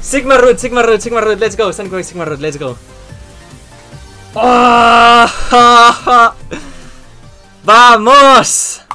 Sigma root, Sigma root, Sigma root, let's go. Stand going Sigma root, let's go. ¡Oh! ¡Vamos!